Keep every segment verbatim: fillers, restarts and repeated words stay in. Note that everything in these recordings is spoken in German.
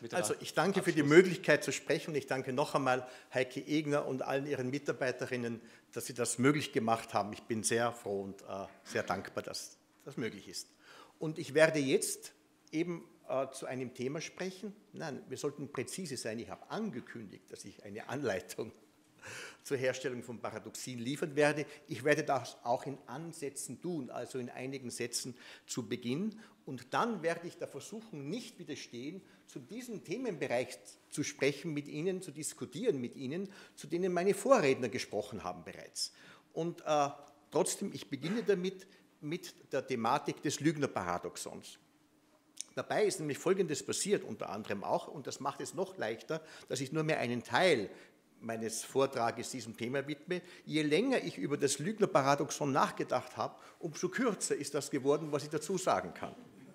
wieder Also ich danke Abschluss. für die Möglichkeit zu sprechen. Ich danke noch einmal Heike Egner und allen ihren Mitarbeiterinnen, dass sie das möglich gemacht haben. Ich bin sehr froh und äh, sehr dankbar, dass das möglich ist. Und ich werde jetzt eben äh, zu einem Thema sprechen. Nein, wir sollten präzise sein. Ich habe angekündigt, dass ich eine Anleitung zur Herstellung von Paradoxien liefern werde. Ich werde das auch in Ansätzen tun, also in einigen Sätzen zu Beginn. Und dann werde ich der Versuchung nicht widerstehen, zu diesem Themenbereich zu sprechen mit Ihnen, zu diskutieren mit Ihnen, zu denen meine Vorredner gesprochen haben bereits. Und äh, trotzdem, ich beginne damit mit der Thematik des Lügner-Paradoxons. Dabei ist nämlich Folgendes passiert, unter anderem auch, und das macht es noch leichter, dass ich nur mehr einen Teil meines Vortrages diesem Thema widme. Je länger ich über das Lügner-Paradoxon nachgedacht habe, umso kürzer ist das geworden, was ich dazu sagen kann.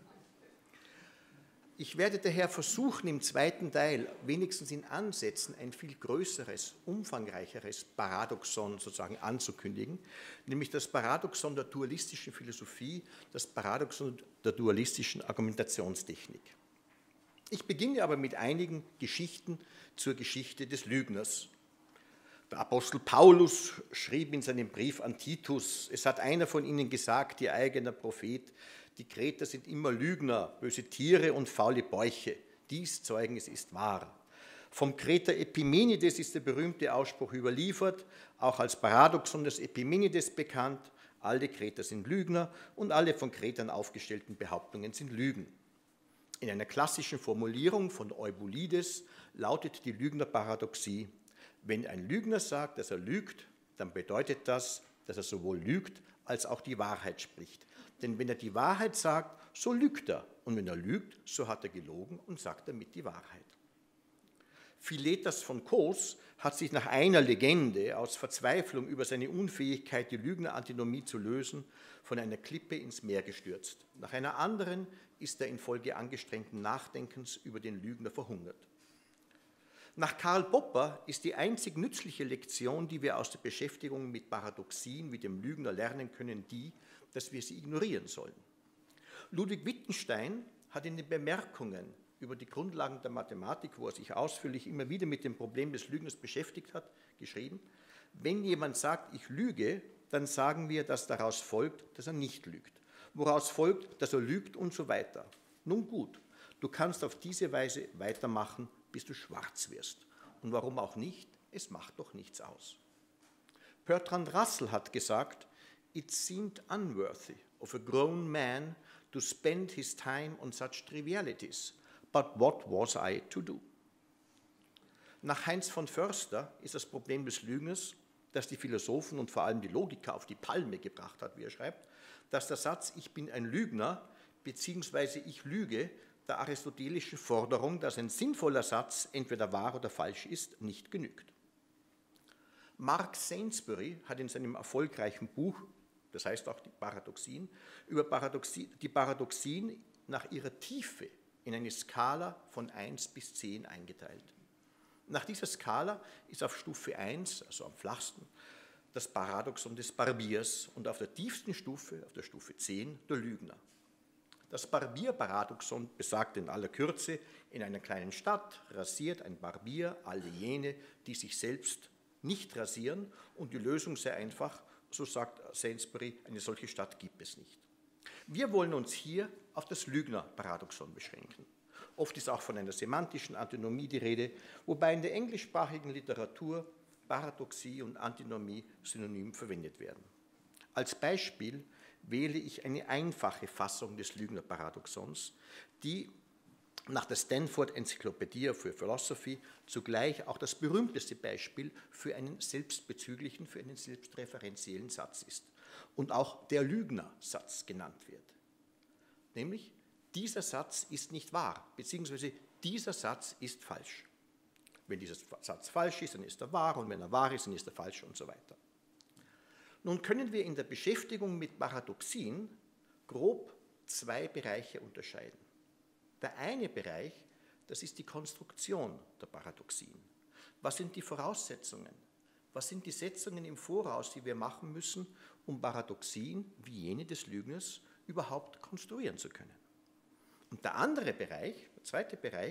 Ich werde daher versuchen, im zweiten Teil wenigstens in Ansätzen ein viel größeres, umfangreicheres Paradoxon sozusagen anzukündigen, nämlich das Paradoxon der dualistischen Philosophie, das Paradoxon der dualistischen Argumentationstechnik. Ich beginne aber mit einigen Geschichten zur Geschichte des Lügners. Der Apostel Paulus schrieb in seinem Brief an Titus: Es hat einer von ihnen gesagt, ihr eigener Prophet, die Kreter sind immer Lügner, böse Tiere und faule Bäuche. Dies Zeugnis ist wahr. Vom Kreter Epimenides ist der berühmte Ausspruch überliefert, auch als Paradoxon des Epimenides bekannt: Alle Kreter sind Lügner und alle von Kretern aufgestellten Behauptungen sind Lügen. In einer klassischen Formulierung von Eubulides lautet die Lügner-Paradoxie: Wenn ein Lügner sagt, dass er lügt, dann bedeutet das, dass er sowohl lügt, als auch die Wahrheit spricht. Denn wenn er die Wahrheit sagt, so lügt er. Und wenn er lügt, so hat er gelogen und sagt damit die Wahrheit. Philetas von Kos hat sich nach einer Legende aus Verzweiflung über seine Unfähigkeit, die Lügner-Antinomie zu lösen, von einer Klippe ins Meer gestürzt. Nach einer anderen ist er infolge angestrengten Nachdenkens über den Lügner verhungert. Nach Karl Popper ist die einzig nützliche Lektion, die wir aus der Beschäftigung mit Paradoxien wie dem Lügner lernen können, die, dass wir sie ignorieren sollen. Ludwig Wittgenstein hat in den Bemerkungen über die Grundlagen der Mathematik, wo er sich ausführlich immer wieder mit dem Problem des Lügners beschäftigt hat, geschrieben: Wenn jemand sagt, ich lüge, dann sagen wir, dass daraus folgt, dass er nicht lügt. Woraus folgt, dass er lügt und so weiter. Nun gut, du kannst auf diese Weise weitermachen, bis du schwarz wirst. Und warum auch nicht? Es macht doch nichts aus. Bertrand Russell hat gesagt: It seemed unworthy of a grown man to spend his time on such trivialities, but what was I to do? Nach Heinz von Förster ist das Problem des Lügners, das die Philosophen und vor allem die Logiker auf die Palme gebracht hat, wie er schreibt, dass der Satz Ich bin ein Lügner bzw. ich lüge der aristotelischen Forderung, dass ein sinnvoller Satz entweder wahr oder falsch ist, nicht genügt. Mark Sainsbury hat in seinem erfolgreichen Buch, das heißt auch die Paradoxien, über Paradoxie, die Paradoxien nach ihrer Tiefe in eine Skala von eins bis zehn eingeteilt. Nach dieser Skala ist auf Stufe eins, also am flachsten, das Paradoxon des Barbiers und auf der tiefsten Stufe, auf der Stufe zehn, der Lügner. Das Barbier-Paradoxon besagt in aller Kürze: In einer kleinen Stadt rasiert ein Barbier alle jene, die sich selbst nicht rasieren, und die Lösung sei einfach, so sagt Sainsbury, eine solche Stadt gibt es nicht. Wir wollen uns hier auf das Lügner-Paradoxon beschränken. Oft ist auch von einer semantischen Antinomie die Rede, wobei in der englischsprachigen Literatur Paradoxie und Antinomie synonym verwendet werden. Als Beispiel wähle ich eine einfache Fassung des Lügner-Paradoxons, die nach der Stanford Encyclopedia for Philosophy zugleich auch das berühmteste Beispiel für einen selbstbezüglichen, für einen selbstreferenziellen Satz ist und auch der Lügner-Satz genannt wird. Nämlich, dieser Satz ist nicht wahr, beziehungsweise dieser Satz ist falsch. Wenn dieser Satz falsch ist, dann ist er wahr, und wenn er wahr ist, dann ist er falsch und so weiter. Nun können wir in der Beschäftigung mit Paradoxien grob zwei Bereiche unterscheiden. Der eine Bereich, das ist die Konstruktion der Paradoxien. Was sind die Voraussetzungen? Was sind die Setzungen im Voraus, die wir machen müssen, um Paradoxien wie jene des Lügners überhaupt konstruieren zu können? Und der andere Bereich, der zweite Bereich,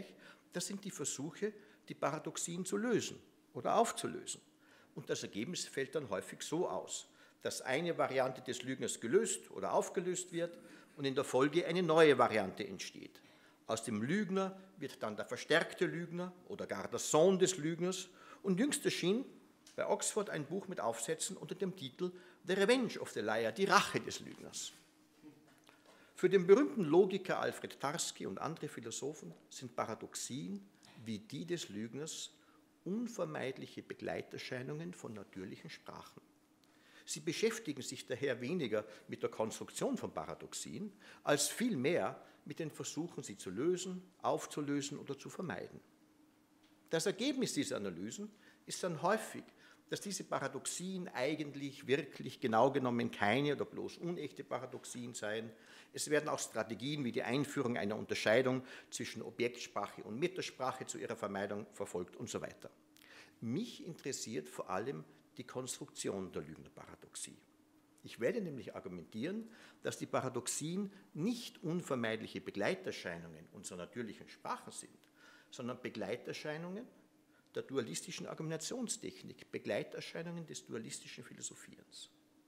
Das sind die Versuche, die Paradoxien zu lösen oder aufzulösen. Und das Ergebnis fällt dann häufig so aus, dass eine Variante des Lügners gelöst oder aufgelöst wird und in der Folge eine neue Variante entsteht. Aus dem Lügner wird dann der verstärkte Lügner oder gar der Sohn des Lügners. Und jüngst erschien bei Oxford ein Buch mit Aufsätzen unter dem Titel The Revenge of the Liar, die Rache des Lügners. Für den berühmten Logiker Alfred Tarski und andere Philosophen sind Paradoxien wie die des Lügners unvermeidliche Begleiterscheinungen von natürlichen Sprachen. Sie beschäftigen sich daher weniger mit der Konstruktion von Paradoxien, als vielmehr mit den Versuchen, sie zu lösen, aufzulösen oder zu vermeiden. Das Ergebnis dieser Analysen ist dann häufig, dass diese Paradoxien eigentlich wirklich genau genommen keine oder bloß unechte Paradoxien seien. Es werden auch Strategien wie die Einführung einer Unterscheidung zwischen Objektsprache und Metasprache zu ihrer Vermeidung verfolgt und so weiter. Mich interessiert vor allem die Konstruktion der Lügnerparadoxie. Ich werde nämlich argumentieren, dass die Paradoxien nicht unvermeidliche Begleiterscheinungen unserer natürlichen Sprachen sind, sondern Begleiterscheinungen der dualistischen Argumentationstechnik, Begleiterscheinungen des dualistischen Philosophierens.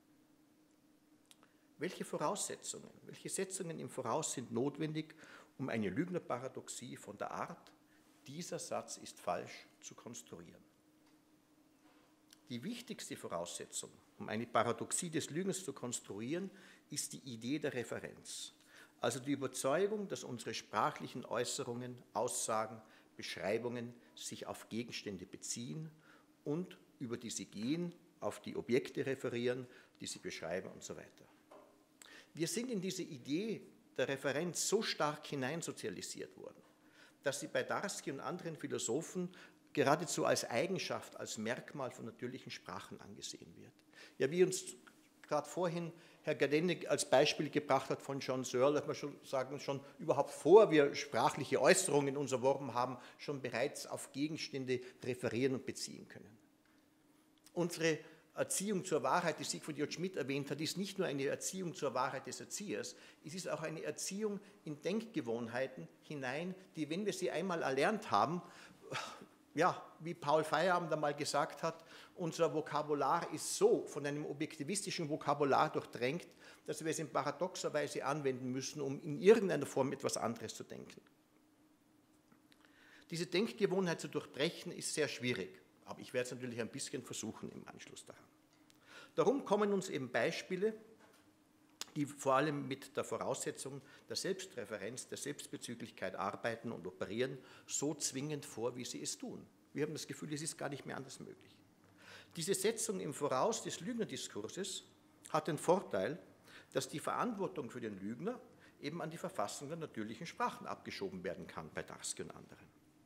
Welche Voraussetzungen, welche Setzungen im Voraus sind notwendig, um eine Lügnerparadoxie von der Art, dieser Satz ist falsch, zu konstruieren? Die wichtigste Voraussetzung, um eine Paradoxie des Lügens zu konstruieren, ist die Idee der Referenz, also die Überzeugung, dass unsere sprachlichen Äußerungen, Aussagen, Beschreibungen sich auf Gegenstände beziehen und über die sie gehen, auf die Objekte referieren, die sie beschreiben und so weiter. Wir sind in diese Idee der Referenz so stark hineinsozialisiert worden, dass sie bei Tarski und anderen Philosophen geradezu als Eigenschaft, als Merkmal von natürlichen Sprachen angesehen wird. Ja, wie uns gerade vorhin Herr Gardeni als Beispiel gebracht hat von John Searle, dass wir schon sagen, schon überhaupt vor wir sprachliche Äußerungen in unser Wort haben, schon bereits auf Gegenstände referieren und beziehen können. Unsere Erziehung zur Wahrheit, die Siegfried J. Schmidt erwähnt hat, ist nicht nur eine Erziehung zur Wahrheit des Erziehers, es ist auch eine Erziehung in Denkgewohnheiten hinein, die, wenn wir sie einmal erlernt haben, ja, wie Paul Feyerabend einmal gesagt hat, unser Vokabular ist so von einem objektivistischen Vokabular durchdrängt, dass wir es in paradoxer Weise anwenden müssen, um in irgendeiner Form etwas anderes zu denken. Diese Denkgewohnheit zu durchbrechen ist sehr schwierig, aber ich werde es natürlich ein bisschen versuchen im Anschluss daran. Darum kommen uns eben Beispiele, die vor allem mit der Voraussetzung der Selbstreferenz, der Selbstbezüglichkeit arbeiten und operieren, so zwingend vor, wie sie es tun. Wir haben das Gefühl, es ist gar nicht mehr anders möglich. Diese Setzung im Voraus des Lügnerdiskurses hat den Vorteil, dass die Verantwortung für den Lügner eben an die Verfassung der natürlichen Sprachen abgeschoben werden kann bei Tarski und anderen.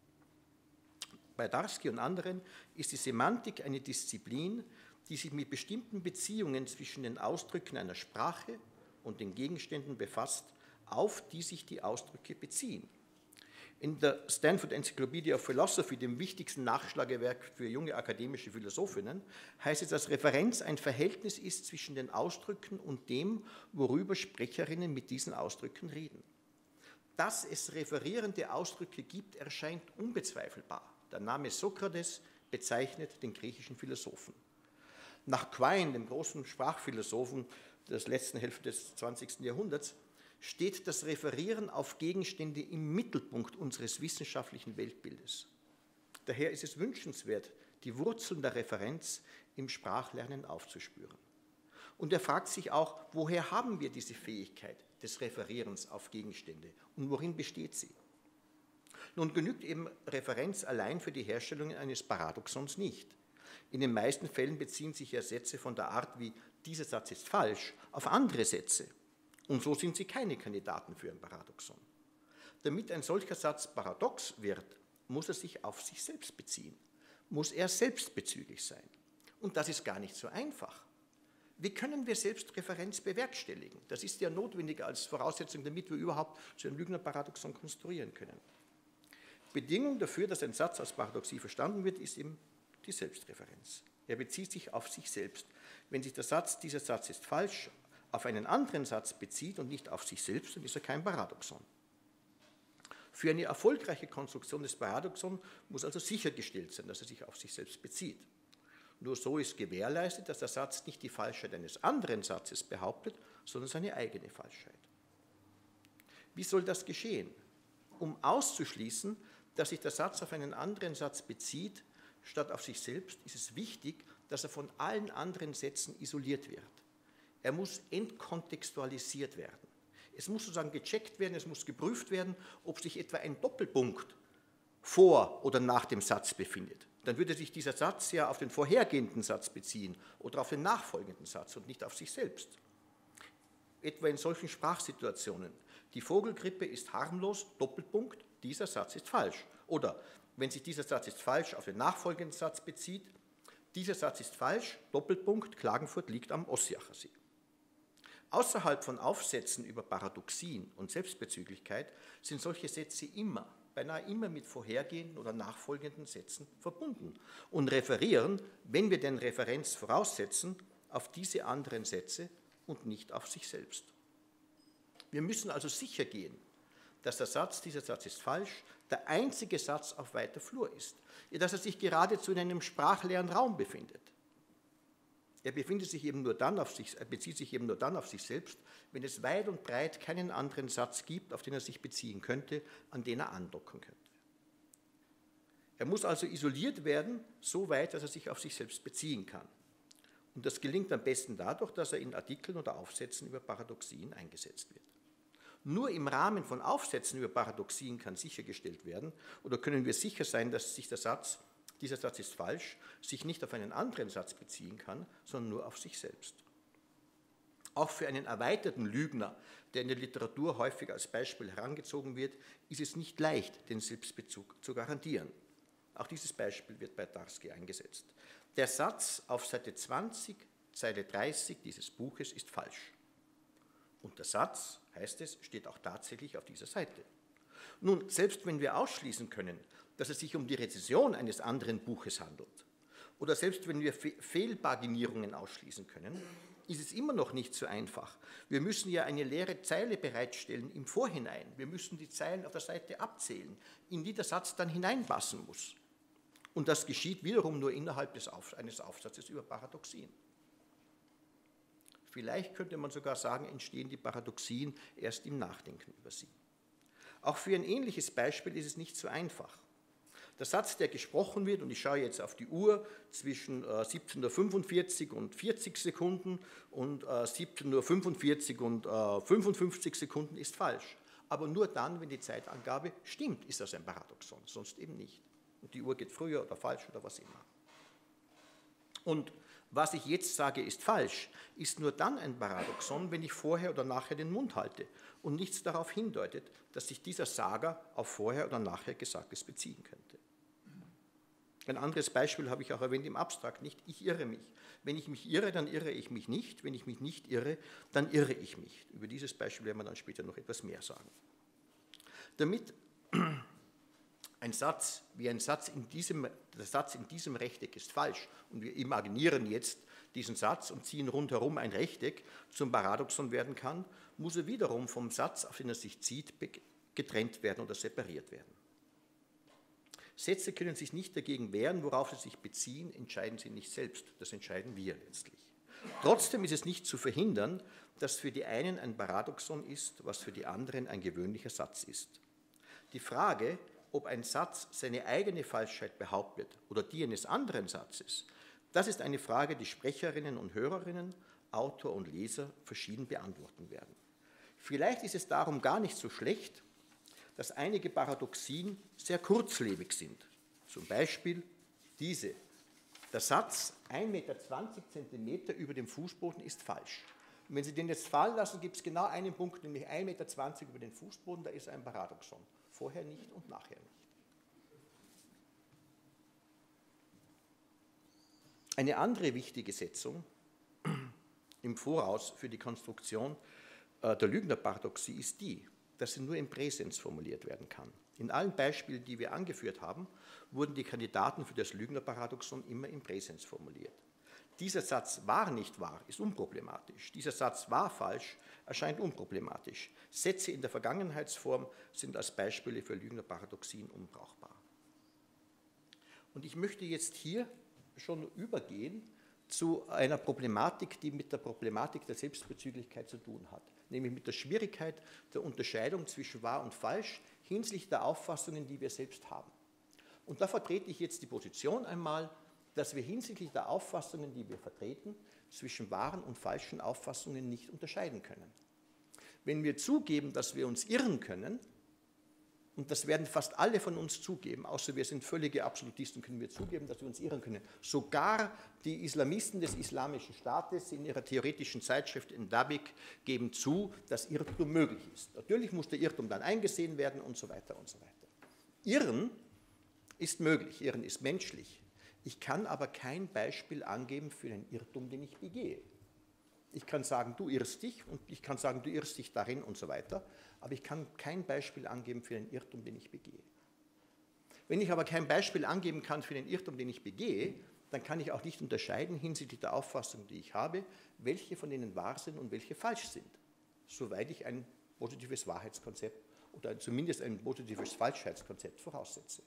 Bei Tarski und anderen ist die Semantik eine Disziplin, die sich mit bestimmten Beziehungen zwischen den Ausdrücken einer Sprache und den Gegenständen befasst, auf die sich die Ausdrücke beziehen. In der Stanford Encyclopedia of Philosophy, dem wichtigsten Nachschlagewerk für junge akademische Philosophinnen, heißt es, dass Referenz ein Verhältnis ist zwischen den Ausdrücken und dem, worüber Sprecherinnen mit diesen Ausdrücken reden. Dass es referierende Ausdrücke gibt, erscheint unbezweifelbar. Der Name Sokrates bezeichnet den griechischen Philosophen. Nach Quine, dem großen Sprachphilosophen der letzten Hälfte des zwanzigsten Jahrhunderts, steht das Referieren auf Gegenstände im Mittelpunkt unseres wissenschaftlichen Weltbildes. Daher ist es wünschenswert, die Wurzeln der Referenz im Sprachlernen aufzuspüren. Und er fragt sich auch, woher haben wir diese Fähigkeit des Referierens auf Gegenstände und worin besteht sie? Nun genügt eben Referenz allein für die Herstellung eines Paradoxons nicht. In den meisten Fällen beziehen sich ja Sätze von der Art wie dieser Satz ist falsch auf andere Sätze. Und so sind sie keine Kandidaten für ein Paradoxon. Damit ein solcher Satz paradox wird, muss er sich auf sich selbst beziehen, muss er selbstbezüglich sein. Und das ist gar nicht so einfach. Wie können wir Selbstreferenz bewerkstelligen? Das ist ja notwendig als Voraussetzung, damit wir überhaupt so ein Lügnerparadoxon konstruieren können. Bedingung dafür, dass ein Satz als Paradoxie verstanden wird, ist eben die Selbstreferenz. Er bezieht sich auf sich selbst. Wenn sich der Satz, dieser Satz ist falsch, auf einen anderen Satz bezieht und nicht auf sich selbst, dann ist er kein Paradoxon. Für eine erfolgreiche Konstruktion des Paradoxons muss also sichergestellt sein, dass er sich auf sich selbst bezieht. Nur so ist gewährleistet, dass der Satz nicht die Falschheit eines anderen Satzes behauptet, sondern seine eigene Falschheit. Wie soll das geschehen? Um auszuschließen, dass sich der Satz auf einen anderen Satz bezieht, statt auf sich selbst, ist es wichtig, dass er von allen anderen Sätzen isoliert wird. Er muss entkontextualisiert werden. Es muss sozusagen gecheckt werden, es muss geprüft werden, ob sich etwa ein Doppelpunkt vor oder nach dem Satz befindet. Dann würde sich dieser Satz ja auf den vorhergehenden Satz beziehen oder auf den nachfolgenden Satz und nicht auf sich selbst. Etwa in solchen Sprachsituationen. Die Vogelgrippe ist harmlos, Doppelpunkt, dieser Satz ist falsch. Oder wenn sich dieser Satz ist falsch auf den nachfolgenden Satz bezieht, dieser Satz ist falsch, Doppelpunkt, Klagenfurt liegt am Ossiacher See. Außerhalb von Aufsätzen über Paradoxien und Selbstbezüglichkeit sind solche Sätze immer, beinahe immer mit vorhergehenden oder nachfolgenden Sätzen verbunden und referieren, wenn wir denn Referenz voraussetzen, auf diese anderen Sätze und nicht auf sich selbst. Wir müssen also sicher gehen, dass der Satz, dieser Satz ist falsch, der einzige Satz auf weiter Flur ist, dass er sich geradezu in einem sprachleeren Raum befindet. Er befindet sich eben nur dann auf sich, er bezieht sich eben nur dann auf sich selbst, wenn es weit und breit keinen anderen Satz gibt, auf den er sich beziehen könnte, an den er andocken könnte. Er muss also isoliert werden, so weit, dass er sich auf sich selbst beziehen kann. Und das gelingt am besten dadurch, dass er in Artikeln oder Aufsätzen über Paradoxien eingesetzt wird. Nur im Rahmen von Aufsätzen über Paradoxien kann sichergestellt werden oder können wir sicher sein, dass sich der Satz, dieser Satz ist falsch, sich nicht auf einen anderen Satz beziehen kann, sondern nur auf sich selbst. Auch für einen erweiterten Lügner, der in der Literatur häufig als Beispiel herangezogen wird, ist es nicht leicht, den Selbstbezug zu garantieren. Auch dieses Beispiel wird bei Tarski eingesetzt. Der Satz auf Seite zwanzig, Zeile dreißig dieses Buches ist falsch. Und der Satz, heißt es, steht auch tatsächlich auf dieser Seite. Nun, selbst wenn wir ausschließen können, dass es sich um die Rezession eines anderen Buches handelt, oder selbst wenn wir Fe- Fehlpaginierungen ausschließen können, ist es immer noch nicht so einfach. Wir müssen ja eine leere Zeile bereitstellen im Vorhinein. Wir müssen die Zeilen auf der Seite abzählen, in die der Satz dann hineinpassen muss. Und das geschieht wiederum nur innerhalb des Auf- eines Aufsatzes über Paradoxien. Vielleicht könnte man sogar sagen, entstehen die Paradoxien erst im Nachdenken über sie. Auch für ein ähnliches Beispiel ist es nicht so einfach. Der Satz, der gesprochen wird, und ich schaue jetzt auf die Uhr, zwischen äh, siebzehn Uhr fünfundvierzig und vierzig Sekunden und äh, siebzehn Uhr fünfundvierzig und äh, fünfundfünfzig Sekunden, ist falsch. Aber nur dann, wenn die Zeitangabe stimmt, ist das ein Paradoxon, sonst eben nicht. Und die Uhr geht früher oder falsch oder was immer. Und was ich jetzt sage, ist falsch, ist nur dann ein Paradoxon, wenn ich vorher oder nachher den Mund halte und nichts darauf hindeutet, dass sich dieser Sager auf vorher oder nachher Gesagtes beziehen könnte. Ein anderes Beispiel habe ich auch erwähnt im Abstrakt, nicht ich irre mich. Wenn ich mich irre, dann irre ich mich nicht. Wenn ich mich nicht irre, dann irre ich mich. Über dieses Beispiel werden wir dann später noch etwas mehr sagen. Damit ein Satz, wie ein Satz in diesem, der Satz in diesem Rechteck ist falsch und wir imaginieren jetzt diesen Satz und ziehen rundherum ein Rechteck, zum Paradoxon werden kann, muss er wiederum vom Satz, auf den er sich zieht, getrennt werden oder separiert werden. Sätze können sich nicht dagegen wehren, worauf sie sich beziehen, entscheiden sie nicht selbst, das entscheiden wir letztlich. Trotzdem ist es nicht zu verhindern, dass für die einen ein Paradoxon ist, was für die anderen ein gewöhnlicher Satz ist. Die Frage, ob ein Satz seine eigene Falschheit behauptet oder die eines anderen Satzes, das ist eine Frage, die Sprecherinnen und Hörerinnen, Autor und Leser verschieden beantworten werden. Vielleicht ist es darum gar nicht so schlecht, dass einige Paradoxien sehr kurzlebig sind. Zum Beispiel diese. Der Satz, ein Meter zwanzig Zentimeter über dem Fußboden ist falsch. Und wenn Sie den jetzt fallen lassen, gibt es genau einen Punkt, nämlich ein Meter zwanzig über den Fußboden, da ist ein Paradoxon. Vorher nicht und nachher nicht. Eine andere wichtige Setzung im Voraus für die Konstruktion der Lügnerparadoxie ist die, dass sie nur im Präsens formuliert werden kann. In allen Beispielen, die wir angeführt haben, wurden die Kandidaten für das Lügnerparadoxon immer im Präsens formuliert. dieser Satz war nicht wahr ist unproblematisch, dieser Satz war falsch erscheint unproblematisch. Sätze in der Vergangenheitsform sind als Beispiele für Lügen oder Paradoxien unbrauchbar. Und ich möchte jetzt hier schon übergehen zu einer Problematik, die mit der Problematik der Selbstbezüglichkeit zu tun hat, nämlich mit der Schwierigkeit der Unterscheidung zwischen wahr und falsch hinsichtlich der Auffassungen, die wir selbst haben. Und da vertrete ich jetzt die Position einmal, dass wir hinsichtlich der Auffassungen, die wir vertreten, zwischen wahren und falschen Auffassungen nicht unterscheiden können. Wenn wir zugeben, dass wir uns irren können, und das werden fast alle von uns zugeben, außer wir sind völlige Absolutisten, können wir zugeben, dass wir uns irren können. Sogar die Islamisten des Islamischen Staates in ihrer theoretischen Zeitschrift Endabik geben zu, dass Irrtum möglich ist. Natürlich muss der Irrtum dann eingesehen werden und so weiter und so weiter. Irren ist möglich, Irren ist menschlich. Ich kann aber kein Beispiel angeben für einen Irrtum, den ich begehe. Ich kann sagen, du irrst dich und ich kann sagen, du irrst dich darin und so weiter, aber ich kann kein Beispiel angeben für einen Irrtum, den ich begehe. Wenn ich aber kein Beispiel angeben kann für den Irrtum, den ich begehe, dann kann ich auch nicht unterscheiden hinsichtlich der Auffassung, die ich habe, welche von denen wahr sind und welche falsch sind, soweit ich ein positives Wahrheitskonzept oder zumindest ein positives Falschheitskonzept voraussetze.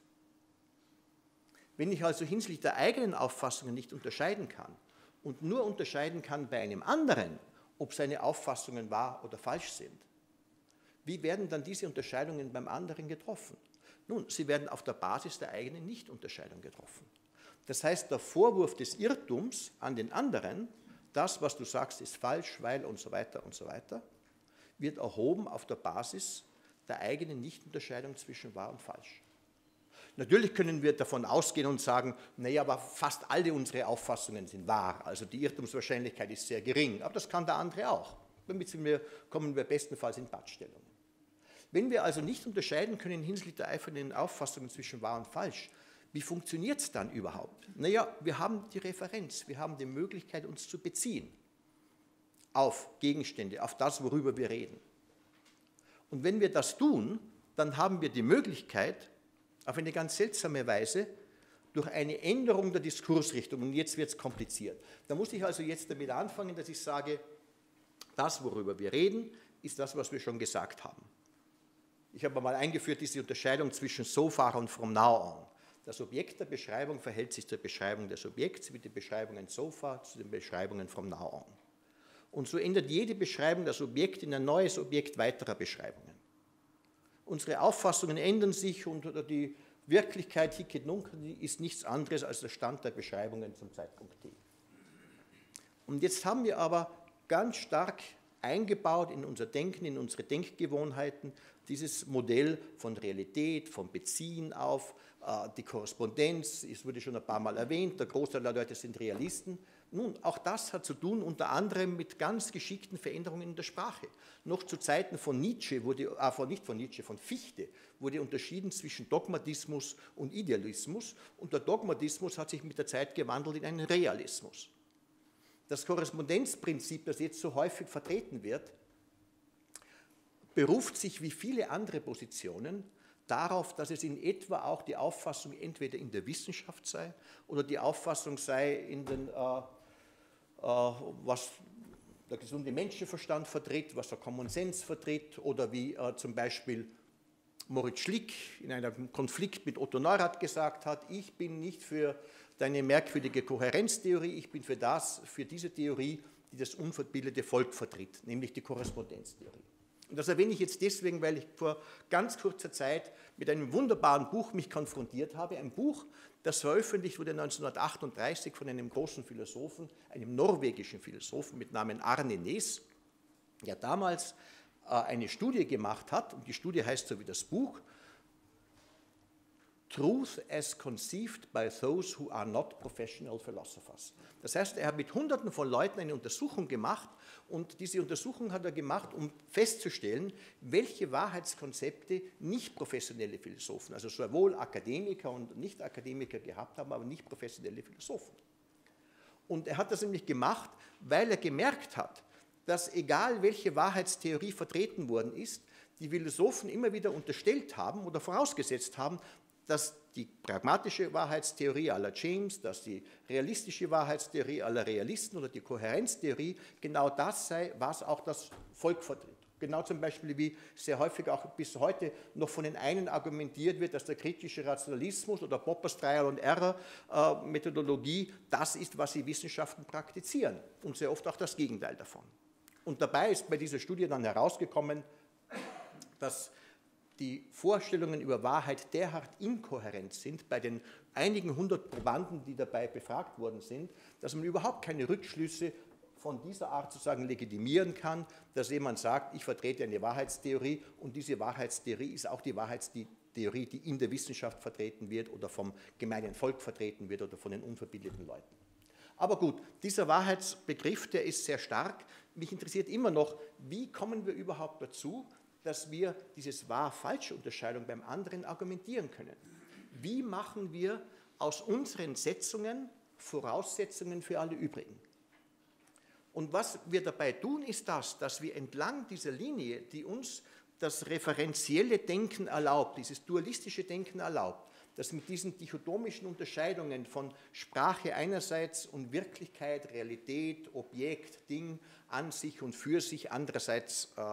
Wenn ich also hinsichtlich der eigenen Auffassungen nicht unterscheiden kann und nur unterscheiden kann bei einem anderen, ob seine Auffassungen wahr oder falsch sind, wie werden dann diese Unterscheidungen beim anderen getroffen? Nun, sie werden auf der Basis der eigenen Nichtunterscheidung getroffen. Das heißt, der Vorwurf des Irrtums an den anderen, das, was du sagst, ist falsch, weil und so weiter und so weiter, wird erhoben auf der Basis der eigenen Nichtunterscheidung zwischen wahr und falsch. Natürlich können wir davon ausgehen und sagen, naja, aber fast alle unsere Auffassungen sind wahr, also die Irrtumswahrscheinlichkeit ist sehr gering, aber das kann der andere auch. Damit wir, kommen wir bestenfalls in Pattstellungen. Wenn wir also nicht unterscheiden können hinsichtlich der einzelnen Auffassungen zwischen wahr und falsch, wie funktioniert es dann überhaupt? Naja, wir haben die Referenz, wir haben die Möglichkeit, uns zu beziehen auf Gegenstände, auf das, worüber wir reden. Und wenn wir das tun, dann haben wir die Möglichkeit, auf eine ganz seltsame Weise, durch eine Änderung der Diskursrichtung, und jetzt wird es kompliziert. Da muss ich also jetzt damit anfangen, dass ich sage, das, worüber wir reden, ist das, was wir schon gesagt haben. Ich habe mal eingeführt diese Unterscheidung zwischen so far und from now on. Das Objekt der Beschreibung verhält sich zur Beschreibung des Objekts wie die Beschreibungen so far zu den Beschreibungen from now on. Und so ändert jede Beschreibung das Objekt in ein neues Objekt weiterer Beschreibungen. Unsere Auffassungen ändern sich und die Wirklichkeit, hic et nunc, ist nichts anderes als der Stand der Beschreibungen zum Zeitpunkt T. Und jetzt haben wir aber ganz stark eingebaut in unser Denken, in unsere Denkgewohnheiten, dieses Modell von Realität, von Beziehen auf, die Korrespondenz, es wurde schon ein paar Mal erwähnt, der Großteil der Leute sind Realisten. Nun, auch das hat zu tun unter anderem mit ganz geschickten Veränderungen in der Sprache. Noch zu Zeiten von Nietzsche, wurde, äh, von, nicht von Nietzsche, von Fichte, wurde unterschieden zwischen Dogmatismus und Idealismus und der Dogmatismus hat sich mit der Zeit gewandelt in einen Realismus. Das Korrespondenzprinzip, das jetzt so häufig vertreten wird, beruft sich wie viele andere Positionen darauf, dass es in etwa auch die Auffassung entweder in der Wissenschaft sei oder die Auffassung sei in den, äh, äh, was der gesunde Menschenverstand vertritt, was der Common Sense vertritt oder wie äh, zum Beispiel Moritz Schlick in einem Konflikt mit Otto Neurath gesagt hat, ich bin nicht für deine merkwürdige Kohärenztheorie, ich bin für, das, für diese Theorie, die das unverbildete Volk vertritt, nämlich die Korrespondenztheorie. Und das erwähne ich jetzt deswegen, weil ich vor ganz kurzer Zeit mit einem wunderbaren Buch mich konfrontiert habe. Ein Buch, das veröffentlicht wurde neunzehnhundertachtunddreißig von einem großen Philosophen, einem norwegischen Philosophen mit Namen Arne Næss, der damals äh, eine Studie gemacht hat, und die Studie heißt so wie das Buch, Truth as conceived by those who are not professional philosophers. Das heißt, er hat mit Hunderten von Leuten eine Untersuchung gemacht und diese Untersuchung hat er gemacht, um festzustellen, welche Wahrheitskonzepte nicht professionelle Philosophen, also sowohl Akademiker und Nicht-Akademiker gehabt haben, aber nicht professionelle Philosophen. Und er hat das nämlich gemacht, weil er gemerkt hat, dass egal welche Wahrheitstheorie vertreten worden ist, die Philosophen immer wieder unterstellt haben oder vorausgesetzt haben, dass die pragmatische Wahrheitstheorie à la James, dass die realistische Wahrheitstheorie à la Realisten oder die Kohärenztheorie genau das sei, was auch das Volk vertritt. Genau zum Beispiel, wie sehr häufig auch bis heute noch von den einen argumentiert wird, dass der kritische Rationalismus oder Poppers Trial and Error äh, Methodologie das ist, was sie Wissenschaften praktizieren und sehr oft auch das Gegenteil davon. Und dabei ist bei dieser Studie dann herausgekommen, dass die Vorstellungen über Wahrheit derart inkohärent sind bei den einigen hundert Probanden, die dabei befragt worden sind, dass man überhaupt keine Rückschlüsse von dieser Art sozusagen legitimieren kann, dass jemand sagt, ich vertrete eine Wahrheitstheorie und diese Wahrheitstheorie ist auch die Wahrheitstheorie, die in der Wissenschaft vertreten wird oder vom gemeinen Volk vertreten wird oder von den unverbildeten Leuten. Aber gut, dieser Wahrheitsbegriff, der ist sehr stark. Mich interessiert immer noch, wie kommen wir überhaupt dazu, dass wir dieses Wahr-Falsch-Unterscheidung beim anderen argumentieren können? Wie machen wir aus unseren Setzungen Voraussetzungen für alle übrigen? Und was wir dabei tun, ist das, dass wir entlang dieser Linie, die uns das referenzielle Denken erlaubt, dieses dualistische Denken erlaubt, dass mit diesen dichotomischen Unterscheidungen von Sprache einerseits und Wirklichkeit, Realität, Objekt, Ding, an sich und für sich andererseits äh,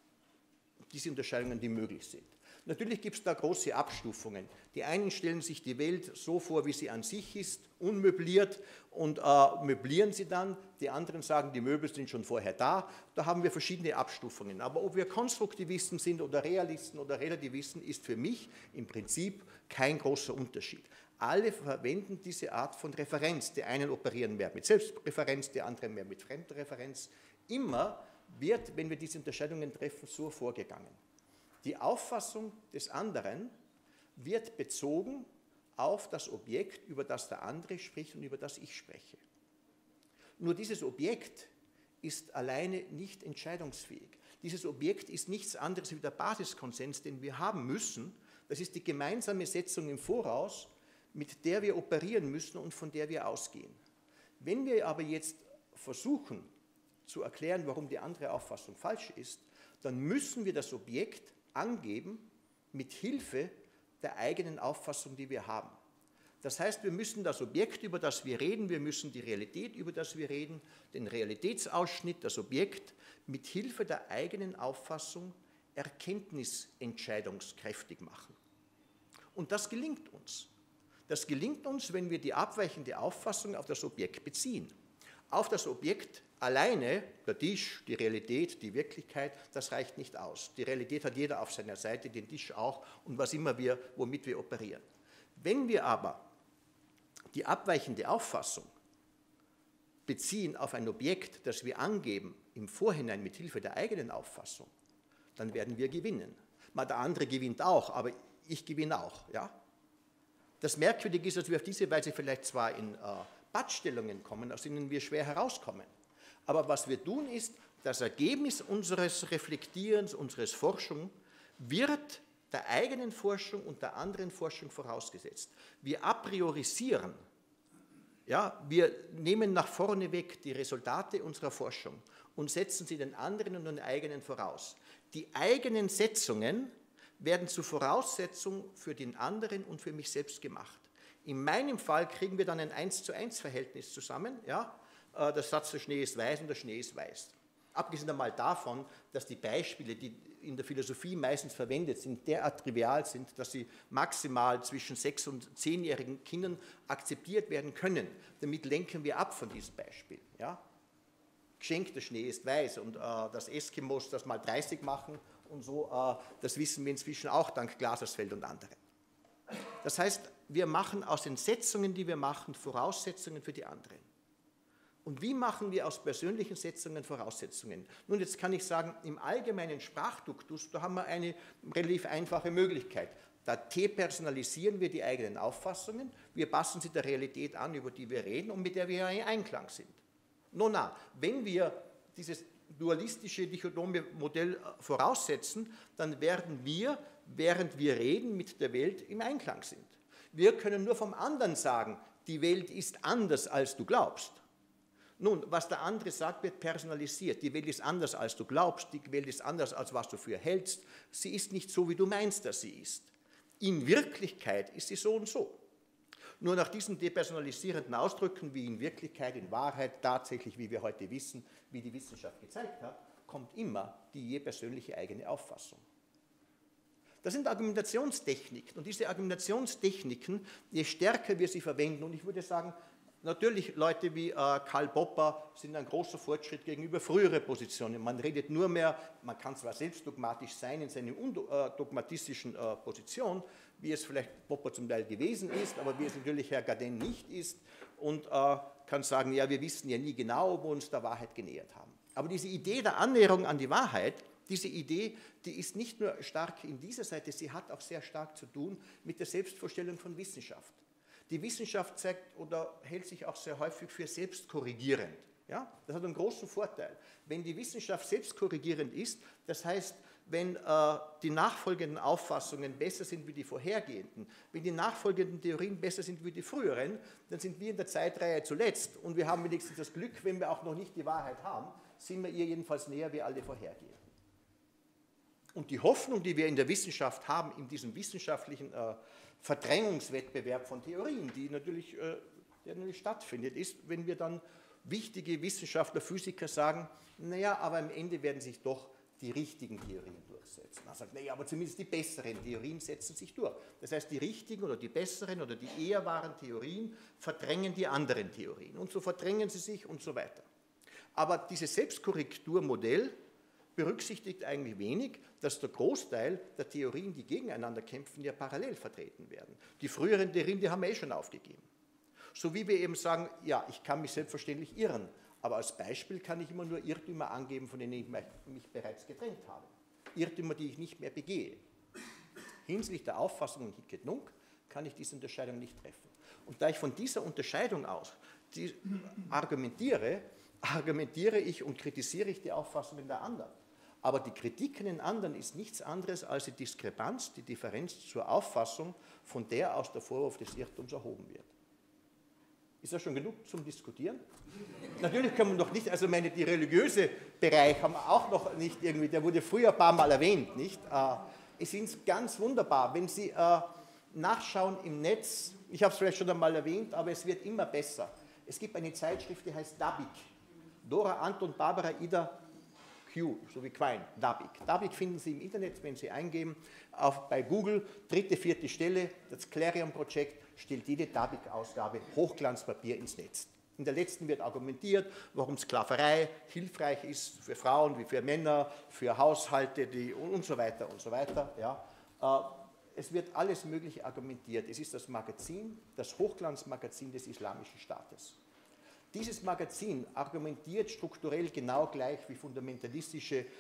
diese Unterscheidungen, die möglich sind. Natürlich gibt es da große Abstufungen. Die einen stellen sich die Welt so vor, wie sie an sich ist, unmöbliert und äh, möblieren sie dann. Die anderen sagen, die Möbel sind schon vorher da. Da haben wir verschiedene Abstufungen. Aber ob wir Konstruktivisten sind oder Realisten oder Relativisten, ist für mich im Prinzip kein großer Unterschied. Alle verwenden diese Art von Referenz. Die einen operieren mehr mit Selbstreferenz, die anderen mehr mit Fremdreferenz. Immer wird, wenn wir diese Unterscheidungen treffen, so vorgegangen. Die Auffassung des anderen wird bezogen auf das Objekt, über das der andere spricht und über das ich spreche. Nur dieses Objekt ist alleine nicht entscheidungsfähig. Dieses Objekt ist nichts anderes wie der Basiskonsens, den wir haben müssen. Das ist die gemeinsame Setzung im Voraus, mit der wir operieren müssen und von der wir ausgehen. Wenn wir aber jetzt versuchen zu erklären, warum die andere Auffassung falsch ist, dann müssen wir das Objekt angeben mit Hilfe der eigenen Auffassung, die wir haben. Das heißt, wir müssen das Objekt, über das wir reden, wir müssen die Realität, über das wir reden, den Realitätsausschnitt, das Objekt, mit Hilfe der eigenen Auffassung erkenntnisentscheidungskräftig machen. Und das gelingt uns. Das gelingt uns, wenn wir die abweichende Auffassung auf das Objekt beziehen. Auf das Objekt alleine, der Tisch, die Realität, die Wirklichkeit, das reicht nicht aus. Die Realität hat jeder auf seiner Seite, den Tisch auch und was immer wir, womit wir operieren. Wenn wir aber die abweichende Auffassung beziehen auf ein Objekt, das wir angeben, im Vorhinein mit Hilfe der eigenen Auffassung, dann werden wir gewinnen. Mal der andere gewinnt auch, aber ich gewinne auch. Ja? Das Merkwürdige ist, dass wir auf diese Weise vielleicht zwar in äh, Pattstellungen kommen, aus denen wir schwer herauskommen. Aber was wir tun ist, das Ergebnis unseres Reflektierens, unseres Forschung wird der eigenen Forschung und der anderen Forschung vorausgesetzt. Wir a priorisieren, ja, wir nehmen nach vorne weg die Resultate unserer Forschung und setzen sie den anderen und den eigenen voraus. Die eigenen Setzungen werden zur Voraussetzung für den anderen und für mich selbst gemacht. In meinem Fall kriegen wir dann ein eins zu eins Verhältnis zusammen. Ja? Der Satz, der Schnee ist weiß und der Schnee ist weiß. Abgesehen einmal davon, dass die Beispiele, die in der Philosophie meistens verwendet sind, derart trivial sind, dass sie maximal zwischen sechs- und zehnjährigen Kindern akzeptiert werden können. Damit lenken wir ab von diesem Beispiel. Ja? Geschenk, der Schnee ist weiß und äh, das Eskimos das mal dreißig machen und so, äh, das wissen wir inzwischen auch dank Glasersfeld und anderen. Das heißt, wir machen aus den Setzungen, die wir machen, Voraussetzungen für die anderen. Und wie machen wir aus persönlichen Setzungen Voraussetzungen? Nun, jetzt kann ich sagen, im allgemeinen Sprachduktus, da haben wir eine relativ einfache Möglichkeit. Da depersonalisieren wir die eigenen Auffassungen, wir passen sie der Realität an, über die wir reden und mit der wir in Einklang sind. Nun, na, wenn wir dieses dualistische, dichotome Modell voraussetzen, dann werden wir, während wir reden, mit der Welt im Einklang sind. Wir können nur vom anderen sagen, die Welt ist anders, als du glaubst. Nun, was der andere sagt, wird personalisiert. Die Welt ist anders, als du glaubst. Die Welt ist anders, als was du für hältst. Sie ist nicht so, wie du meinst, dass sie ist. In Wirklichkeit ist sie so und so. Nur nach diesen depersonalisierenden Ausdrücken wie in Wirklichkeit, in Wahrheit, tatsächlich, wie wir heute wissen, wie die Wissenschaft gezeigt hat, kommt immer die je persönliche eigene Auffassung. Das sind Argumentationstechniken und diese Argumentationstechniken, je stärker wir sie verwenden, und ich würde sagen, natürlich Leute wie äh, Karl Popper sind ein großer Fortschritt gegenüber früheren Positionen. Man redet nur mehr, man kann zwar selbst dogmatisch sein in seiner undogmatistischen äh, Position, wie es vielleicht Popper zum Teil gewesen ist, aber wie es natürlich Herr Gaden nicht ist und äh, kann sagen, ja, wir wissen ja nie genau, ob wir uns der Wahrheit genähert haben. Aber diese Idee der Annäherung an die Wahrheit, diese Idee, die ist nicht nur stark in dieser Seite, sie hat auch sehr stark zu tun mit der Selbstvorstellung von Wissenschaft. Die Wissenschaft zeigt oder hält sich auch sehr häufig für selbstkorrigierend. Ja? Das hat einen großen Vorteil. Wenn die Wissenschaft selbstkorrigierend ist, das heißt, wenn äh, die nachfolgenden Auffassungen besser sind wie die vorhergehenden, wenn die nachfolgenden Theorien besser sind wie die früheren, dann sind wir in der Zeitreihe zuletzt und wir haben wenigstens das Glück, wenn wir auch noch nicht die Wahrheit haben, sind wir ihr jedenfalls näher wie alle vorhergehenden. Und die Hoffnung, die wir in der Wissenschaft haben, in diesem wissenschaftlichen äh, Verdrängungswettbewerb von Theorien, die natürlich, äh, der natürlich stattfindet, ist, wenn wir dann wichtige Wissenschaftler, Physiker sagen, naja, aber am Ende werden sich doch die richtigen Theorien durchsetzen. Man sagt, naja, aber zumindest die besseren Theorien setzen sich durch. Das heißt, die richtigen oder die besseren oder die eher wahren Theorien verdrängen die anderen Theorien und so verdrängen sie sich und so weiter. Aber dieses Selbstkorrekturmodell berücksichtigt eigentlich wenig, dass der Großteil der Theorien, die gegeneinander kämpfen, ja parallel vertreten werden. Die früheren Theorien, die haben wir eh schon aufgegeben. So wie wir eben sagen, ja, ich kann mich selbstverständlich irren, aber als Beispiel kann ich immer nur Irrtümer angeben, von denen ich mich bereits getrennt habe. Irrtümer, die ich nicht mehr begehe. Hinsichtlich der Auffassung in Hic et Nunc kann ich diese Unterscheidung nicht treffen. Und da ich von dieser Unterscheidung aus die argumentiere, argumentiere ich und kritisiere ich die Auffassungen der anderen. Aber die Kritik an den anderen ist nichts anderes als die Diskrepanz, die Differenz zur Auffassung, von der aus der Vorwurf des Irrtums erhoben wird. Ist das schon genug zum Diskutieren? Natürlich kann man noch nicht, also meine, die religiöse Bereich haben wir auch noch nicht irgendwie, der wurde früher ein paar Mal erwähnt, nicht? Es ist ganz wunderbar, wenn Sie nachschauen im Netz, ich habe es vielleicht schon einmal erwähnt, aber es wird immer besser. Es gibt eine Zeitschrift, die heißt Dabik. Dora, Anton, Barbara, Ida, Q, so wie Quine, Dabik. Dabik finden Sie im Internet, wenn Sie eingeben, auf, bei Google, dritte, vierte Stelle, das Clarion-Projekt stellt jede Dabik-Ausgabe Hochglanzpapier ins Netz. In der letzten wird argumentiert, warum Sklaverei hilfreich ist für Frauen wie für Männer, für Haushalte die, und so weiter und so weiter. Ja. Es wird alles Mögliche argumentiert. Es ist das Magazin, das Hochglanzmagazin des Islamischen Staates. Dieses Magazin argumentiert strukturell genau gleich wie fundamentalistische äh,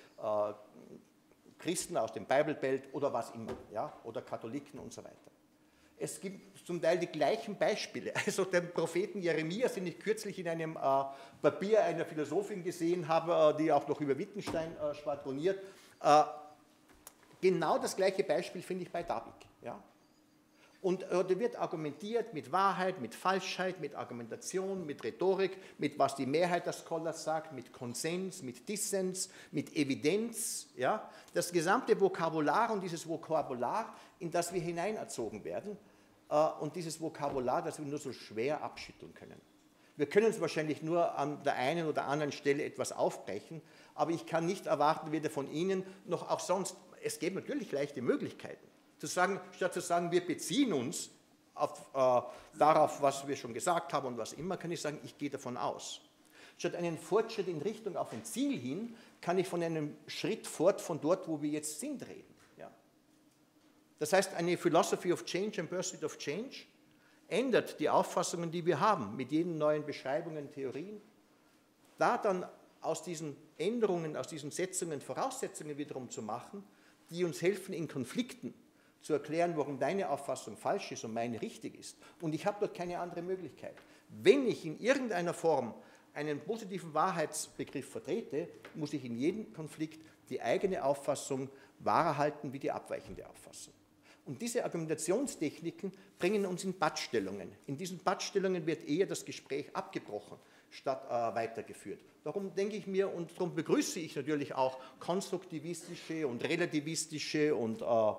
Christen aus dem Bible Belt oder was immer, ja, oder Katholiken und so weiter. Es gibt zum Teil die gleichen Beispiele. Also den Propheten Jeremias, den ich kürzlich in einem äh, Papier einer Philosophin gesehen habe, äh, die auch noch über Wittgenstein äh, schwadroniert. Äh, genau das gleiche Beispiel finde ich bei Dabik. Ja? Und äh, da wird argumentiert mit Wahrheit, mit Falschheit, mit Argumentation, mit Rhetorik, mit was die Mehrheit der Scholars sagt, mit Konsens, mit Dissens, mit Evidenz. Ja? Das gesamte Vokabular und dieses Vokabular, in das wir hineinerzogen werden, äh, und dieses Vokabular, das wir nur so schwer abschütteln können. Wir können es wahrscheinlich nur an der einen oder anderen Stelle etwas aufbrechen, aber ich kann nicht erwarten, weder von Ihnen noch auch sonst, es gibt natürlich leichte Möglichkeiten. Zu sagen, statt zu sagen, wir beziehen uns auf, äh, darauf, was wir schon gesagt haben und was immer, kann ich sagen, ich gehe davon aus. Statt einen Fortschritt in Richtung auf ein Ziel hin, kann ich von einem Schritt fort von dort, wo wir jetzt sind, reden. Ja. Das heißt, eine Philosophy of Change and Pursuit of Change ändert die Auffassungen, die wir haben, mit jeden neuen Beschreibungen, Theorien. Da dann aus diesen Änderungen, aus diesen Setzungen Voraussetzungen wiederum zu machen, die uns helfen in Konflikten, zu erklären, warum deine Auffassung falsch ist und meine richtig ist. Und ich habe dort keine andere Möglichkeit. Wenn ich in irgendeiner Form einen positiven Wahrheitsbegriff vertrete, muss ich in jedem Konflikt die eigene Auffassung wahrer halten wie die abweichende Auffassung. Und diese Argumentationstechniken bringen uns in Pattstellungen. In diesen Pattstellungen wird eher das Gespräch abgebrochen, statt äh, weitergeführt. Darum denke ich mir, und darum begrüße ich natürlich auch konstruktivistische und relativistische und äh,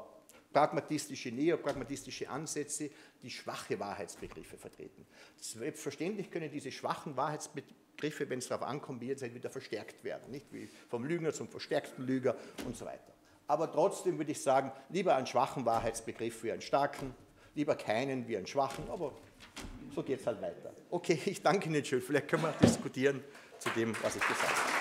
pragmatistische, neopragmatistische Ansätze, die schwache Wahrheitsbegriffe vertreten. Selbstverständlich können diese schwachen Wahrheitsbegriffe, wenn es darauf ankommt, jederzeit wieder verstärkt werden, nicht? Wie vom Lügner zum verstärkten Lüger und so weiter. Aber trotzdem würde ich sagen, lieber einen schwachen Wahrheitsbegriff wie einen starken, lieber keinen wie einen schwachen, aber so geht es halt weiter. Okay, ich danke Ihnen schön. Vielleicht können wir diskutieren zu dem, was ich gesagt habe.